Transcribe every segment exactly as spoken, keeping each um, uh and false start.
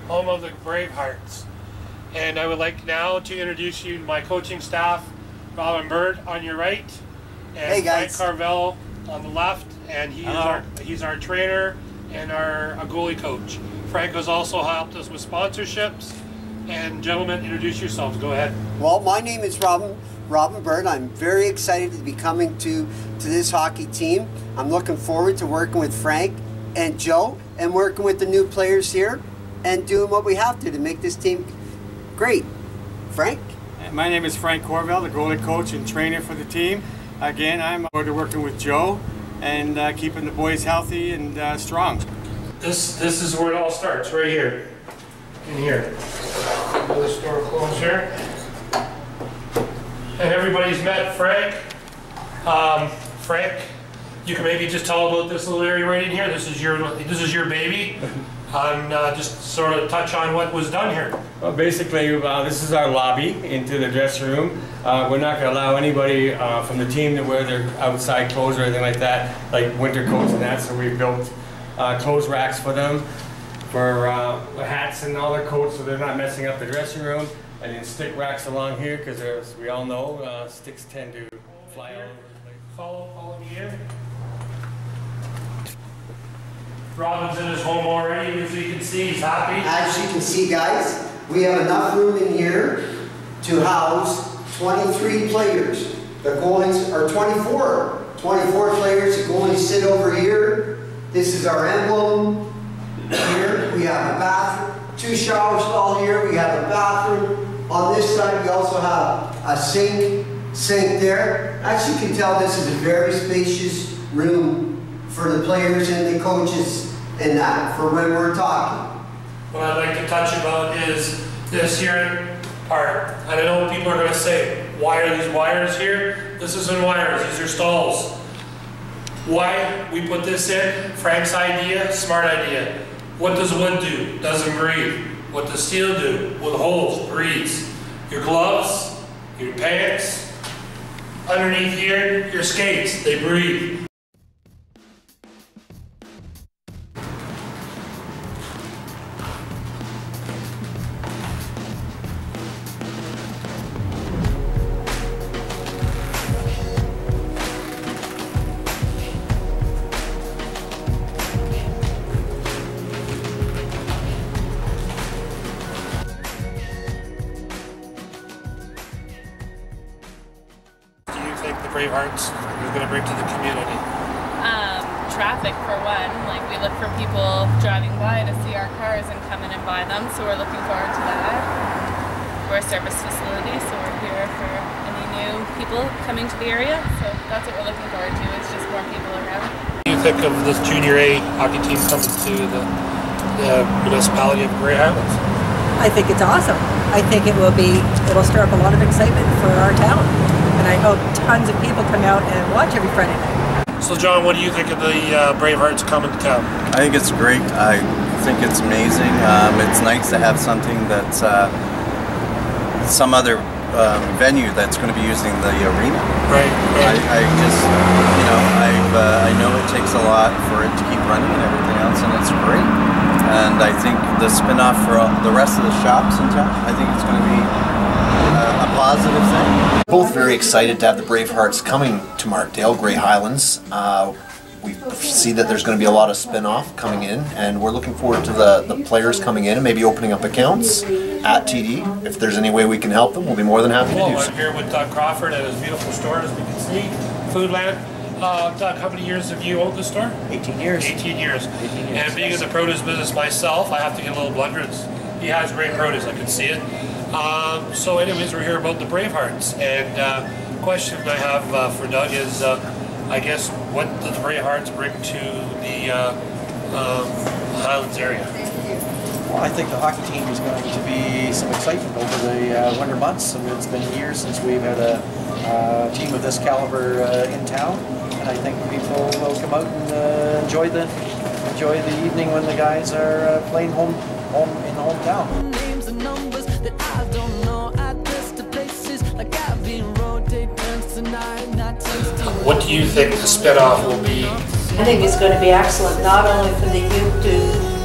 home of the Bravehearts. And I would like now to introduce you to my coaching staff, Robin Bird on your right, and hey guys. Frank Carvel on the left, and he is our, he's our trainer and our, our goalie coach. Frank has also helped us with sponsorships. And gentlemen, introduce yourselves. Go ahead. Well, my name is Robin Robin Bird. I'm very excited to be coming to, to this hockey team. I'm looking forward to working with Frank and Joe and working with the new players here and doing what we have to to make this team great. Frank? My name is Frank Corvell, the goalie coach and trainer for the team. Again, I'm forward to working with Joe and uh, keeping the boys healthy and uh, strong. This, this is where it all starts, right here. In here. This door closed here. And everybody's met Frank. Um, Frank, you can maybe just tell about this little area right in here. This is your this is your baby. And uh, just sort of touch on what was done here. Well, basically, uh, this is our lobby into the dressing room. Uh, we're not going to allow anybody uh, from the team to wear their outside clothes or anything like that, like winter coats and that. So we built uh, clothes racks for them, for uh, hats and all their coats, so they're not messing up the dressing room. And then stick racks along here, because as we all know, uh, sticks tend to fly all over the place. Follow, follow me in. Robin's in his home already, as you can see, he's happy. As you can see, guys, we have enough room in here to house twenty-three players. The goalies are twenty-four. twenty-four players, the goalies sit over here. This is our emblem. Here we have a bathroom, two shower stalls here. We have a bathroom. On this side we also have a sink, sink there. As you can tell, this is a very spacious room for the players and the coaches and that, for when we're talking. What I'd like to touch about is this here part. And I know people are going to say, why are these wires here? This isn't wires, these are stalls. Why we put this in? Frank's idea, smart idea. What does wood do? Doesn't breathe. What does steel do? With holes, breathes. Your gloves, your pants, underneath here, your skates, they breathe. Bravehearts is going to bring to the community? Um, traffic for one. Like, we look for people driving by to see our cars and come in and buy them, so we're looking forward to that. We're a service facility, so we're here for any new people coming to the area, so that's what we're looking forward to. It's just more people around. What do you think of this Junior A hockey team coming to the, the municipality of Grey Highlands? I think it's awesome. I think it will be, it'll stir up a lot of excitement for our town. And I hope tons of people come out and watch every Friday night. So John, what do you think of the uh, Bravehearts coming to town? I think it's great. I think it's amazing. Um, it's nice to have something that's uh, some other um, venue that's going to be using the arena. Right. right. I, I just, you know, I've, uh, I know it takes a lot for it to keep running and everything else, and it's great. And I think the spin-off for all, the rest of the shops in town, I think it's going to be uh, a positive thing. Both very excited to have the Bravehearts coming to Markdale, Grey Highlands. Uh, we see that there's going to be a lot of spin-off coming in, and we're looking forward to the, the players coming in and maybe opening up accounts at T D. If there's any way we can help them, we'll be more than happy well, to do so. I'm here with Doug Crawford at his beautiful store, as we can see, Foodland. Uh, Doug, how many years have you owned the store? eighteen years. eighteen years. eighteen years. And being in the produce business myself, I have to get a little blunder. He has great produce, I can see it. Um, so anyways, we're here about the Bravehearts. And uh, the question I have uh, for Doug is, uh, I guess, what do the Bravehearts bring to the uh, um, Highlands area? Well, I think the hockey team is going to be some excitement over the uh, winter months. And it's been years since we've had a uh, team of this caliber uh, in town. And I think people will come out and uh, enjoy the enjoy the evening when the guys are uh, playing home home in the hometown. Names and numbers that I don't know. Address to places like I've been rotating tonight. What do you think the spin-off will be? I think it's going to be excellent, not only for the youth to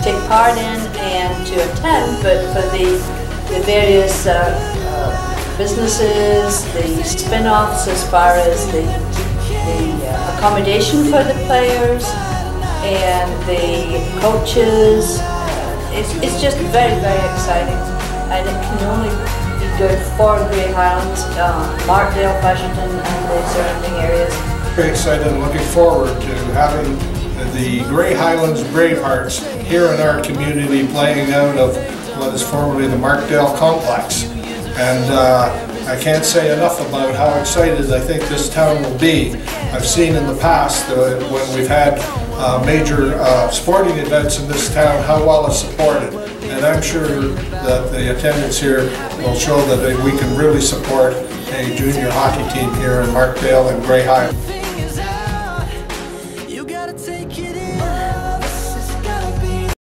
take part in and to attend, but for the, the various uh, uh, businesses, the spin-offs as far as the, the uh, accommodation for the players and the coaches. Uh, it's, it's just very, very exciting, and it can only be good for Grey Highlands, uh, Markdale, Washington, and the surrounding areas. Very excited and looking forward to having the Grey Highlands Bravehearts here in our community playing out of what is formerly the Markdale Complex. And uh, I can't say enough about how excited I think this town will be. I've seen in the past uh, when we've had uh, major uh, sporting events in this town how well it's supported. And I'm sure that the attendance here will show that we can really support a junior hockey team here in Markdale and Grey Highlands. You gotta take it in.